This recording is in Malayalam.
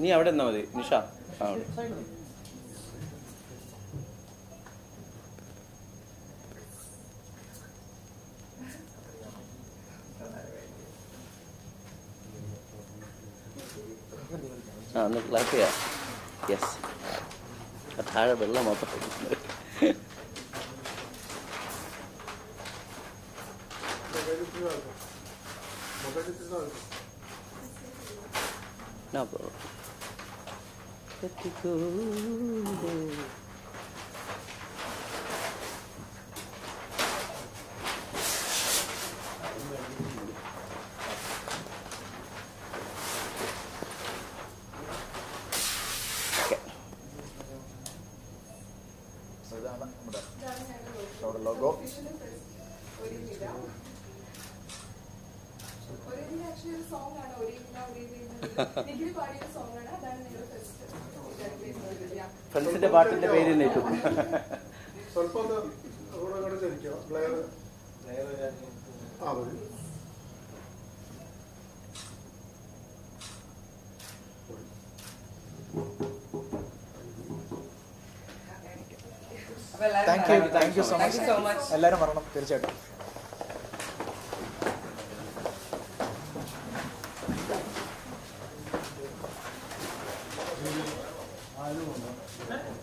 നീ അവിടെ നിന്നാ മതി നിഷ. അവിടെ ഒന്ന് ക്ലാപ്പ് ചെയ്യാം. യെസ്, താഴെ വെള്ളം മൊത്തം. No problem. Let it go. Logo. ഫ്രണ്ട്സിന്റെ പാട്ടിന്റെ പേര് തന്നെ ഇട്ടു. Thank you so much. എല്ലാവരും വരണം തീർച്ചയായിട്ടും. I don't know.